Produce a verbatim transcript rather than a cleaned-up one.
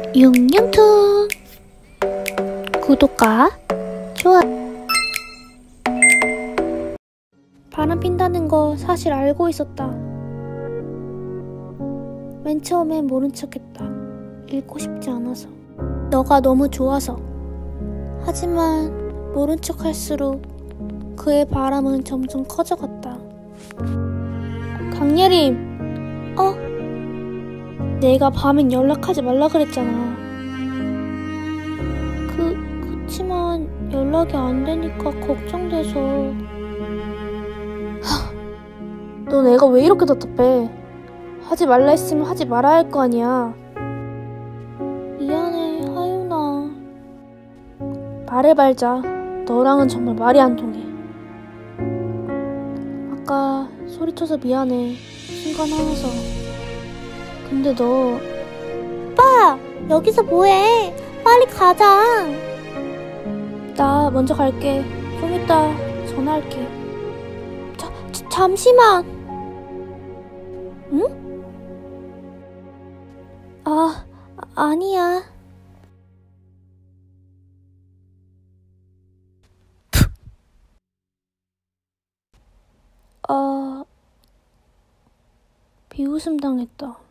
융융툰 구독과 좋아요. 바람 핀다는 거 사실 알고 있었다. 맨 처음엔 모른 척했다. 읽고 싶지 않아서. 너가 너무 좋아서. 하지만 모른 척 할수록 그의 바람은 점점 커져갔다. 강예림! 어? 내가 밤엔 연락하지 말라 그랬잖아. 그, 그치만 연락이 안 되니까 걱정돼서. 하, 너 내가 왜 이렇게 답답해? 하지 말라 했으면 하지 말아야 할 거 아니야. 미안해, 하윤아. 말해 말자. 너랑은 정말 말이 안 통해. 아까 소리쳐서 미안해. 순간 화나서. 근데 너... 오빠! 여기서 뭐해? 빨리 가자. 나 먼저 갈게. 좀 이따 전화할게. 자, 자, 잠시만. 응? 아, 아니야. 아... 비웃음 당했다.